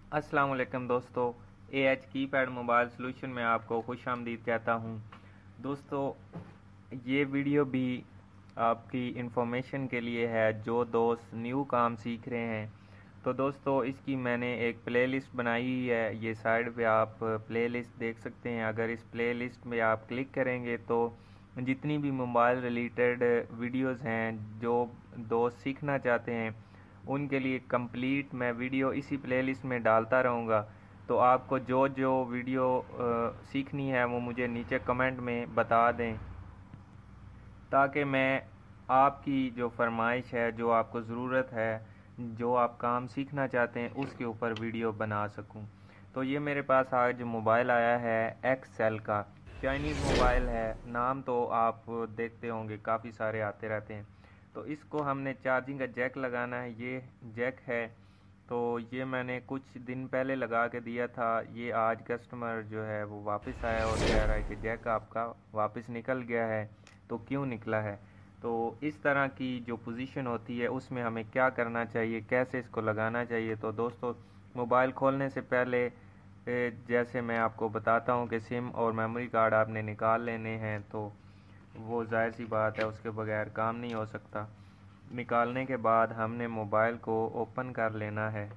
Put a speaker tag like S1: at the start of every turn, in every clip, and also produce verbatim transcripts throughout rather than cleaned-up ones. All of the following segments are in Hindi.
S1: अस्सलाम वालेकुम दोस्तों, A H keypad mobile solution में आपको खुश आमदीद कहता हूँ। दोस्तों, ये वीडियो भी आपकी इंफॉर्मेशन के लिए है जो दोस्त न्यू काम सीख रहे हैं। तो दोस्तों, इसकी मैंने एक प्लेलिस्ट बनाई हुई है। ये साइड पे आप प्लेलिस्ट देख सकते हैं। अगर इस प्लेलिस्ट में आप क्लिक करेंगे तो जितनी भी मोबाइल रिलेटेड वीडियोस हैं जो दोस्त सीखना चाहते हैं उनके लिए कंप्लीट मैं वीडियो इसी प्लेलिस्ट में डालता रहूँगा। तो आपको जो जो वीडियो अ, सीखनी है वो मुझे नीचे कमेंट में बता दें, ताकि मैं आपकी जो फरमाइश है, जो आपको ज़रूरत है, जो आप काम सीखना चाहते हैं उसके ऊपर वीडियो बना सकूं। तो ये मेरे पास आज मोबाइल आया है एक्सेल का। चाइनीज़ मोबाइल है, नाम तो आप देखते होंगे काफ़ी सारे आते रहते हैं। तो इसको हमने चार्जिंग का जैक लगाना है। ये जैक है, तो ये मैंने कुछ दिन पहले लगा के दिया था। ये आज कस्टमर जो है वो वापस आया और कह रहा है कि जैक आपका वापस निकल गया है। तो क्यों निकला है? तो इस तरह की जो पोजीशन होती है उसमें हमें क्या करना चाहिए, कैसे इसको लगाना चाहिए। तो दोस्तों, मोबाइल खोलने से पहले ए, जैसे मैं आपको बताता हूँ कि सिम और मेमोरी कार्ड आपने निकाल लेने हैं। तो वो जाहिर सी बात है, उसके बगैर काम नहीं हो सकता। निकालने के बाद हमने मोबाइल को ओपन कर लेना है।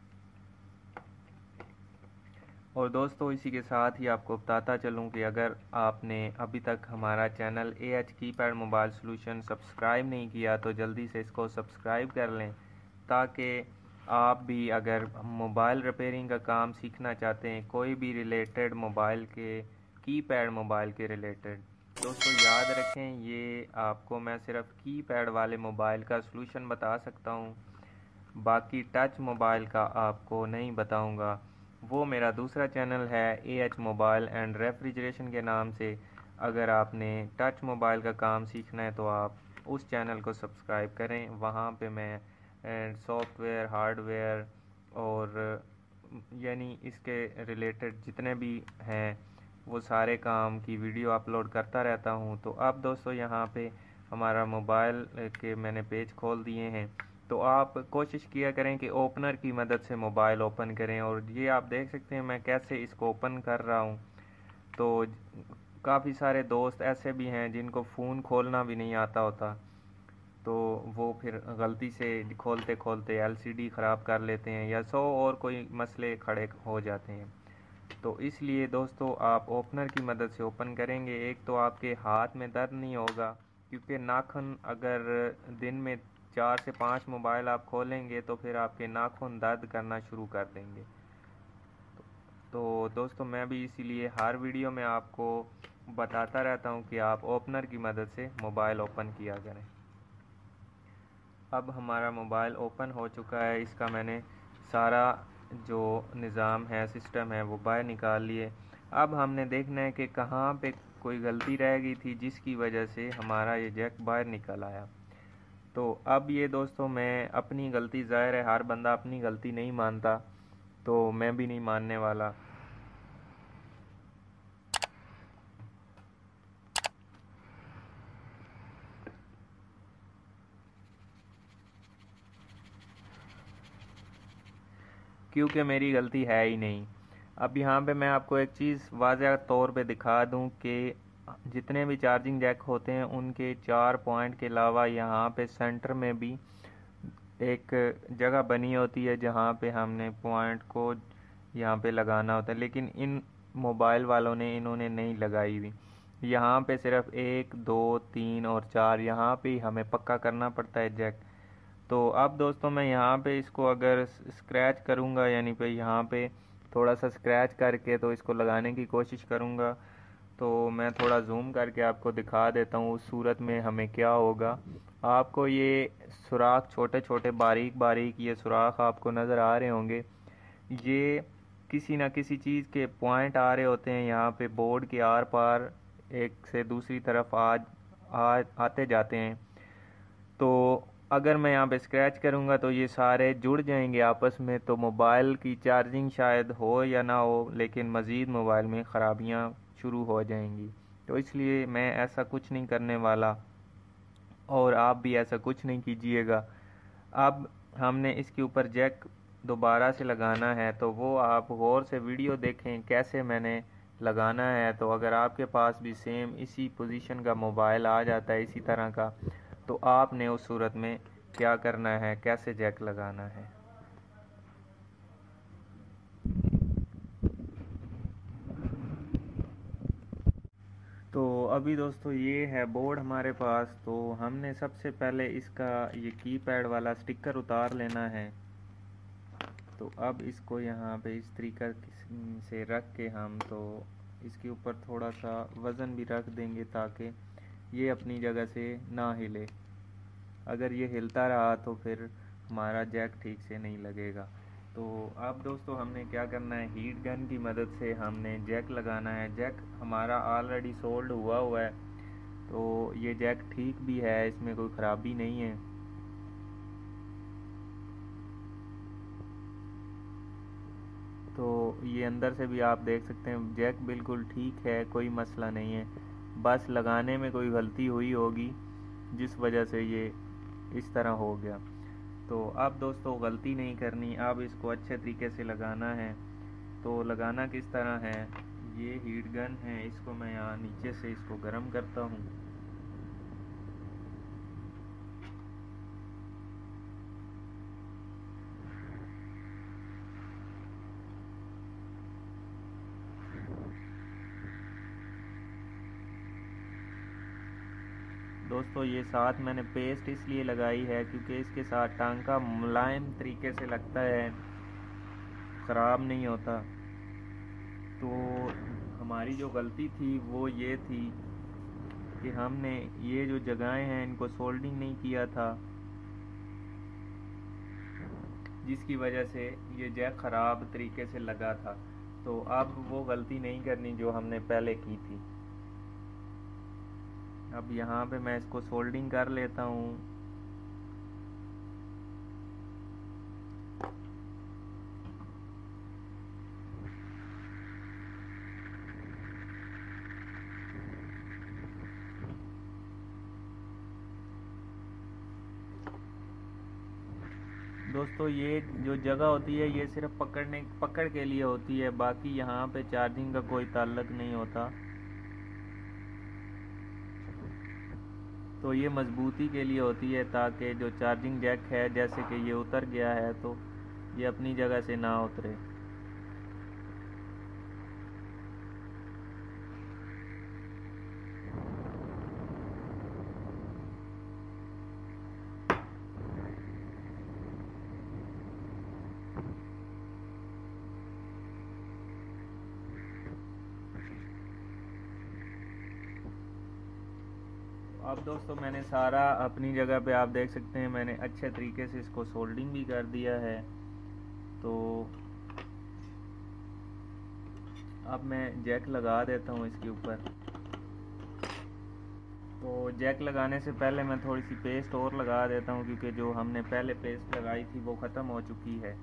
S1: और दोस्तों, इसी के साथ ही आपको बताता चलूं कि अगर आपने अभी तक हमारा channel A H keypad mobile solution subscribe नहीं किया तो जल्दी से इसको सब्सक्राइब कर लें, ताकि आप भी अगर मोबाइल रिपेयरिंग का काम सीखना चाहते हैं, कोई भी रिलेटेड मोबाइल के की पैड मोबाइल के रिलेटेड, दोस्तों याद रखें ये आपको मैं सिर्फ की पैड वाले मोबाइल का सॉल्यूशन बता सकता हूँ, बाकी टच मोबाइल का आपको नहीं बताऊँगा। वो मेरा दूसरा चैनल है A H mobile and refrigeration के नाम से। अगर आपने टच मोबाइल का काम सीखना है तो आप उस चैनल को सब्सक्राइब करें। वहाँ पे मैं सॉफ्टवेयर, हार्डवेयर और यानी इसके रिलेटेड जितने भी हैं वो सारे काम की वीडियो अपलोड करता रहता हूँ। तो अब दोस्तों, यहाँ पे हमारा मोबाइल के मैंने पेज खोल दिए हैं। तो आप कोशिश किया करें कि ओपनर की मदद से मोबाइल ओपन करें। और ये आप देख सकते हैं मैं कैसे इसको ओपन कर रहा हूँ। तो काफ़ी सारे दोस्त ऐसे भी हैं जिनको फ़ोन खोलना भी नहीं आता होता, तो वो फिर गलती से खोलते खोलते एल सी डी ख़राब कर लेते हैं या सौ और कोई मसले खड़े हो जाते हैं। तो इसलिए दोस्तों, आप ओपनर की मदद से ओपन करेंगे, एक तो आपके हाथ में दर्द नहीं होगा, क्योंकि नाखून अगर दिन में चार से पाँच मोबाइल आप खोलेंगे तो फिर आपके नाखून दर्द करना शुरू कर देंगे। तो, तो दोस्तों, मैं भी इसीलिए हर वीडियो में आपको बताता रहता हूँ कि आप ओपनर की मदद से मोबाइल ओपन किया करें। अब हमारा मोबाइल ओपन हो चुका है। इसका मैंने सारा जो निज़ाम है, सिस्टम है, वो बाहर निकाल लिए। अब हमने देखना है कि कहाँ पे कोई गलती रह गई थी जिसकी वजह से हमारा ये जैक बाहर निकल आया। तो अब ये दोस्तों, मैं अपनी गलती, ज़ाहिर है हर बंदा अपनी गलती नहीं मानता, तो मैं भी नहीं मानने वाला। क्योंकि मेरी गलती है ही नहीं। अब यहाँ पे मैं आपको एक चीज़ वाज़ह तौर पे दिखा दूँ कि जितने भी चार्जिंग जैक होते हैं उनके चार पॉइंट के अलावा यहाँ पे सेंटर में भी एक जगह बनी होती है जहाँ पे हमने पॉइंट को यहाँ पे लगाना होता है, लेकिन इन मोबाइल वालों ने इन्होंने नहीं लगाई हुई। यहाँ पे सिर्फ एक, दो, तीन और चार, यहाँ पे ही हमें पक्का करना पड़ता है जैक। तो अब दोस्तों, मैं यहाँ पे इसको अगर स्क्रैच करूँगा, यानी पे यहाँ पे थोड़ा सा स्क्रैच करके तो इसको लगाने की कोशिश करूँगा, तो मैं थोड़ा जूम करके आपको दिखा देता हूँ उस सूरत में हमें क्या होगा। आपको ये सुराख, छोटे छोटे बारीक बारीक ये सुराख आपको नज़र आ रहे होंगे। ये किसी ना किसी चीज़ के पॉइंट आ रहे होते हैं यहाँ पे बोर्ड के आर पार, एक से दूसरी तरफ आ, आ आते जाते हैं। तो अगर मैं यहाँ पे स्क्रैच करूँगा तो ये सारे जुड़ जाएंगे आपस में। तो मोबाइल की चार्जिंग शायद हो या ना हो, लेकिन मज़ीद मोबाइल में ख़राबियाँ शुरू हो जाएंगी। तो इसलिए मैं ऐसा कुछ नहीं करने वाला और आप भी ऐसा कुछ नहीं कीजिएगा। अब हमने इसके ऊपर जैक दोबारा से लगाना है तो वो आप गौर से वीडियो देखें कैसे मैंने लगाना है। तो अगर आपके पास भी सेम इसी पोजीशन का मोबाइल आ जाता है इसी तरह का, तो आपने उस सूरत में क्या करना है, कैसे जैक लगाना है। तो अभी दोस्तों ये है बोर्ड हमारे पास। तो हमने सबसे पहले इसका ये कीपैड वाला स्टिकर उतार लेना है। तो अब इसको यहाँ पे इस तरीक़े से रख के हम तो इसके ऊपर थोड़ा सा वज़न भी रख देंगे ताकि ये अपनी जगह से ना हिले। अगर ये हिलता रहा तो फिर हमारा जैक ठीक से नहीं लगेगा। तो अब दोस्तों हमने क्या करना है, हीट गन की मदद से हमने जैक लगाना है। जैक हमारा ऑलरेडी सोल्ड हुआ हुआ है, तो ये जैक ठीक भी है, इसमें कोई ख़राबी नहीं है। तो ये अंदर से भी आप देख सकते हैं जैक बिल्कुल ठीक है, कोई मसला नहीं है। बस लगाने में कोई गलती हुई होगी जिस वजह से ये इस तरह हो गया। तो अब दोस्तों गलती नहीं करनी, अब इसको अच्छे तरीके से लगाना है। तो लगाना किस तरह है, ये हीट गन है, इसको मैं यहाँ नीचे से इसको गर्म करता हूँ। दोस्तों ये साथ मैंने पेस्ट इसलिए लगाई है क्योंकि इसके साथ टांका मुलायम तरीके से लगता है, ख़राब नहीं होता। तो हमारी जो गलती थी वो ये थी कि हमने ये जो जगहें हैं इनको सोल्डिंग नहीं किया था, जिसकी वजह से ये जैक ख़राब तरीके से लगा था। तो अब वो गलती नहीं करनी जो हमने पहले की थी। अब यहाँ पे मैं इसको सोल्डिंग कर लेता हूँ। दोस्तों ये जो जगह होती है ये सिर्फ पकड़ने पकड़ के लिए होती है, बाकी यहाँ पे चार्जिंग का कोई ताल्लुक नहीं होता। तो ये मजबूती के लिए होती है ताकि जो चार्जिंग जैक है, जैसे कि ये उतर गया है तो ये अपनी जगह से ना उतरे। अब दोस्तों मैंने सारा अपनी जगह पे आप देख सकते हैं मैंने अच्छे तरीके से इसको सोल्डिंग भी कर दिया है। तो अब मैं जैक लगा देता हूँ इसके ऊपर। तो जैक लगाने से पहले मैं थोड़ी सी पेस्ट और लगा देता हूँ क्योंकि जो हमने पहले पेस्ट लगाई थी वो ख़त्म हो चुकी है।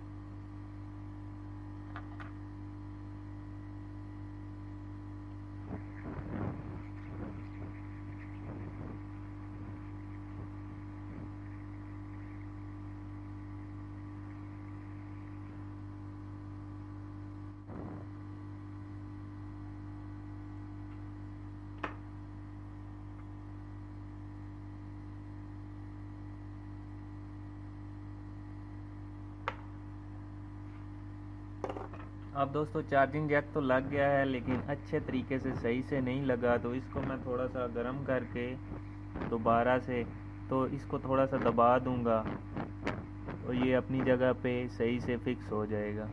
S1: अब दोस्तों चार्जिंग जैक तो लग गया है लेकिन अच्छे तरीके से सही से नहीं लगा, तो इसको मैं थोड़ा सा गर्म करके दोबारा से तो इसको थोड़ा सा दबा दूंगा और ये अपनी जगह पे सही से फिक्स हो जाएगा।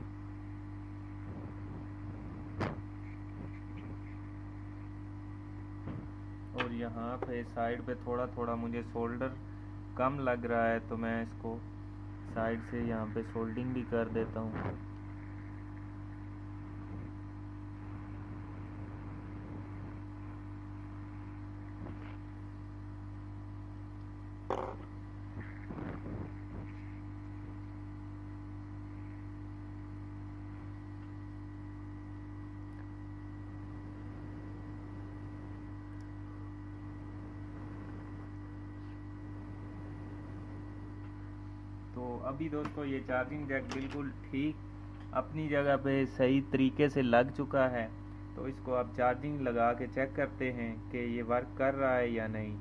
S1: और यहाँ पे साइड पे थोड़ा थोड़ा मुझे सोल्डर कम लग रहा है तो मैं इसको साइड से यहाँ पे सोल्डिंग भी कर देता हूँ। तो अभी दोस्तों ये चार्जिंग जैक बिल्कुल ठीक अपनी जगह पे सही तरीके से लग चुका है। तो इसको आप चार्जिंग लगा के चेक करते हैं कि ये वर्क कर रहा है या नहीं।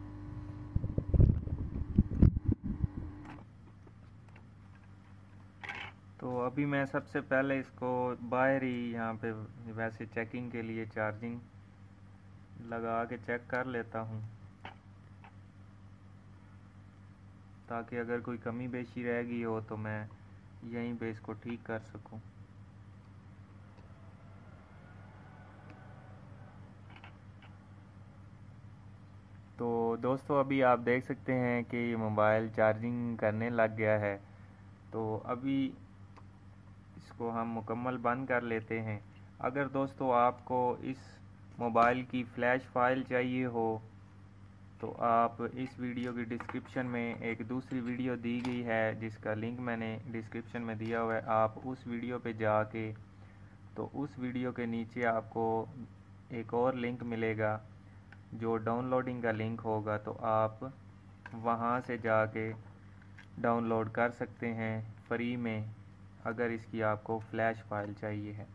S1: तो अभी मैं सबसे पहले इसको बाहर ही यहाँ पे वैसे चेकिंग के लिए चार्जिंग लगा के चेक कर लेता हूँ, ताकि अगर कोई कमी बेशी रह गई हो तो मैं यहीं पे इसको ठीक कर सकूँ। तो दोस्तों अभी आप देख सकते हैं कि मोबाइल चार्जिंग करने लग गया है। तो अभी इसको हम मुकम्मल बंद कर लेते हैं। अगर दोस्तों आपको इस मोबाइल की फ़्लैश फ़ाइल चाहिए हो तो आप इस वीडियो की डिस्क्रिप्शन में एक दूसरी वीडियो दी गई है जिसका लिंक मैंने डिस्क्रिप्शन में दिया हुआ है। आप उस वीडियो पे जाके तो उस वीडियो के नीचे आपको एक और लिंक मिलेगा जो डाउनलोडिंग का लिंक होगा, तो आप वहाँ से जाके डाउनलोड कर सकते हैं फ्री में, अगर इसकी आपको फ़्लैश फ़ाइल चाहिए है।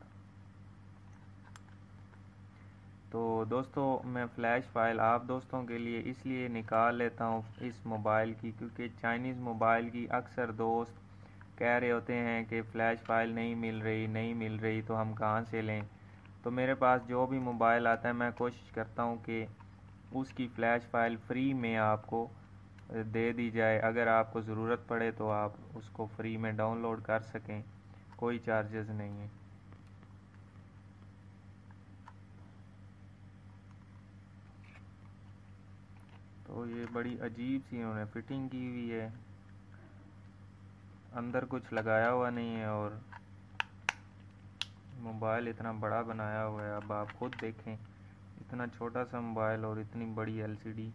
S1: तो दोस्तों मैं फ़्लैश फ़ाइल आप दोस्तों के लिए इसलिए निकाल लेता हूँ इस मोबाइल की, क्योंकि चाइनीज़ मोबाइल की अक्सर दोस्त कह रहे होते हैं कि फ़्लैश फ़ाइल नहीं मिल रही नहीं मिल रही तो हम कहाँ से लें। तो मेरे पास जो भी मोबाइल आता है मैं कोशिश करता हूँ कि उसकी फ़्लैश फ़ाइल फ्री में आपको दे दी जाए। अगर आपको ज़रूरत पड़े तो आप उसको फ्री में डाउनलोड कर सकें, कोई चार्जेस नहीं है। तो ये बड़ी अजीब सी इन्होंने फिटिंग की हुई है, अंदर कुछ लगाया हुआ नहीं है और मोबाइल इतना बड़ा बनाया हुआ है। अब आप खुद देखें, इतना छोटा सा मोबाइल और इतनी बड़ी एलसीडी।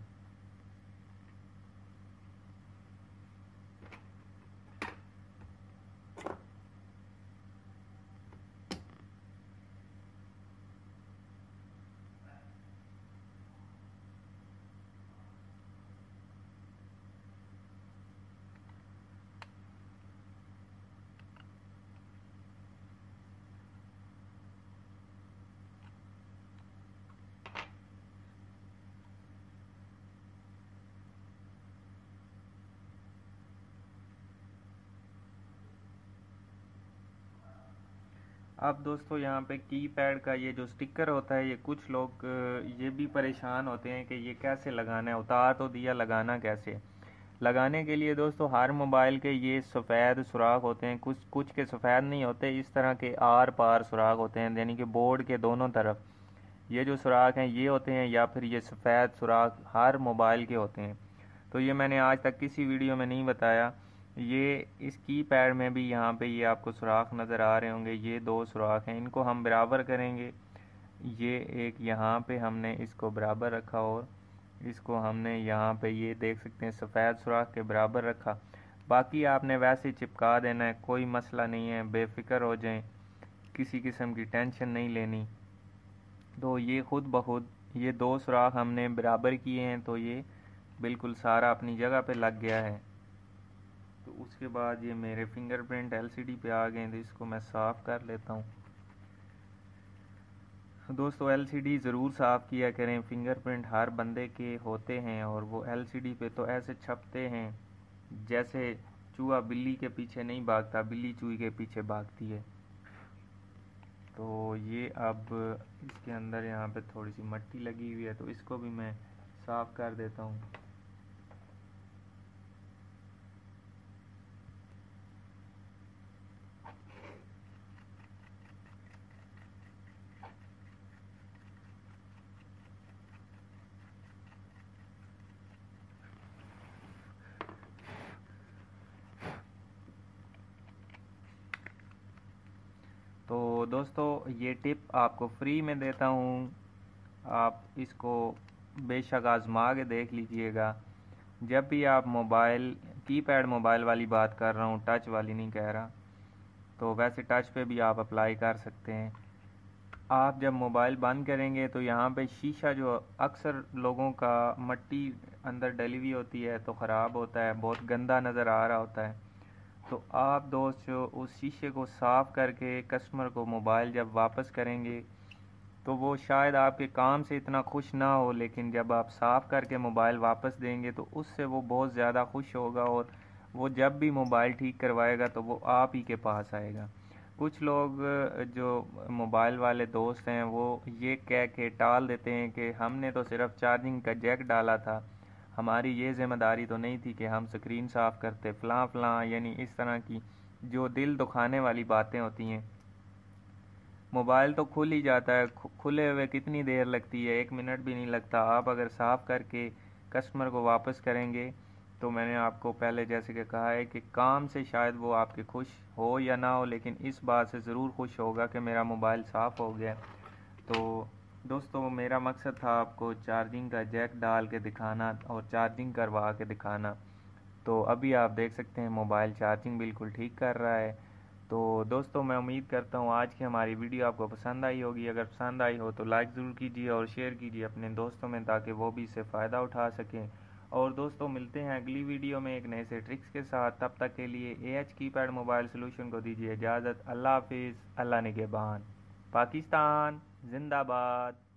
S1: अब दोस्तों यहाँ पे कीपैड का ये जो स्टिकर होता है, ये कुछ लोग ये भी परेशान होते हैं कि ये कैसे लगाना है, उतार तो दिया लगाना कैसे। लगाने के लिए दोस्तों हर मोबाइल के ये सफ़ेद सुराख होते हैं, कुछ कुछ के सफ़ेद नहीं होते, इस तरह के आर पार सुराख होते हैं, यानी कि बोर्ड के दोनों तरफ ये जो सुराख हैं ये होते हैं, या फिर ये सफ़ेद सुराख हर मोबाइल के होते हैं। तो ये मैंने आज तक किसी वीडियो में नहीं बताया। ये इस कीपैड में भी यहाँ पे ये आपको सुराख नज़र आ रहे होंगे, ये दो सुराख हैं, इनको हम बराबर करेंगे। ये एक यहाँ पे हमने इसको बराबर रखा और इसको हमने यहाँ पे ये देख सकते हैं सफ़ेद सुराख के बराबर रखा। बाकी आपने वैसे चिपका देना है, कोई मसला नहीं है, बेफिक्र हो जाएं, किसी किस्म की टेंशन नहीं लेनी। तो ये खुद ब खुद ये दो सुराख हमने बराबर किए हैं, तो ये बिल्कुल सारा अपनी जगह पे लग गया है। तो उसके बाद ये मेरे फिंगरप्रिंट एलसीडी पे आ गए, तो इसको मैं साफ़ कर लेता हूँ। दोस्तों एलसीडी ज़रूर साफ़ किया करें, फिंगरप्रिंट हर बंदे के होते हैं और वो एलसीडी पे तो ऐसे छपते हैं जैसे चूहा बिल्ली के पीछे नहीं भागता, बिल्ली चूहे के पीछे भागती है। तो ये अब इसके अंदर यहाँ पे थोड़ी सी मिट्टी लगी हुई है, तो इसको भी मैं साफ़ कर देता हूँ। तो दोस्तों ये टिप आपको फ्री में देता हूँ, आप इसको बेशक आज़मा के देख लीजिएगा। जब भी आप मोबाइल कीपैड मोबाइल वाली बात कर रहा हूँ, टच वाली नहीं कह रहा, तो वैसे टच पे भी आप अप्लाई कर सकते हैं। आप जब मोबाइल बंद करेंगे तो यहाँ पे शीशा जो अक्सर लोगों का मट्टी अंदर डली हुई होती है तो ख़राब होता है, बहुत गंदा नज़र आ रहा होता है। तो आप दोस्त उस शीशे को साफ़ करके कस्टमर को मोबाइल जब वापस करेंगे तो वो शायद आपके काम से इतना खुश ना हो, लेकिन जब आप साफ़ करके मोबाइल वापस देंगे तो उससे वो बहुत ज़्यादा खुश होगा और वो जब भी मोबाइल ठीक करवाएगा तो वो आप ही के पास आएगा। कुछ लोग जो मोबाइल वाले दोस्त हैं वो ये कह के टाल देते हैं कि हमने तो सिर्फ चार्जिंग का जैक डाला था, हमारी ये ज़िम्मेदारी तो नहीं थी कि हम स्क्रीन साफ़ करते फ़लाँ फ़लाँ, यानी इस तरह की जो दिल दुखाने वाली बातें होती हैं। मोबाइल तो खुल ही जाता है, खुले हुए कितनी देर लगती है, एक मिनट भी नहीं लगता। आप अगर साफ़ करके कस्टमर को वापस करेंगे तो मैंने आपको पहले जैसे कि कहा है कि काम से शायद वो आपके खुश हो या ना हो, लेकिन इस बात से ज़रूर खुश होगा कि मेरा मोबाइल साफ़ हो गया। तो दोस्तों मेरा मकसद था आपको चार्जिंग का जैक डाल के दिखाना और चार्जिंग करवा के दिखाना। तो अभी आप देख सकते हैं मोबाइल चार्जिंग बिल्कुल ठीक कर रहा है। तो दोस्तों मैं उम्मीद करता हूँ आज की हमारी वीडियो आपको पसंद आई होगी। अगर पसंद आई हो तो लाइक ज़रूर कीजिए और शेयर कीजिए अपने दोस्तों में, ताकि वो भी इससे फ़ायदा उठा सकें। और दोस्तों मिलते हैं अगली वीडियो में एक नए से ट्रिक्स के साथ। तब तक के लिए A H keypad mobile solution को दीजिए इजाज़त। अल्लाह हाफिज़, अल्लाह निगहबान। पाकिस्तान जिंदाबाद।